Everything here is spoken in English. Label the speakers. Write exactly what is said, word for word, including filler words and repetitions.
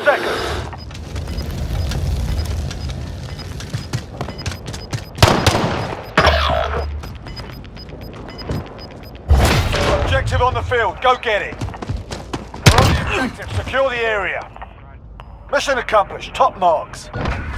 Speaker 1: seconds. Objective on the field. Go get it. We're on the objective. Secure the area. Mission accomplished. Top marks.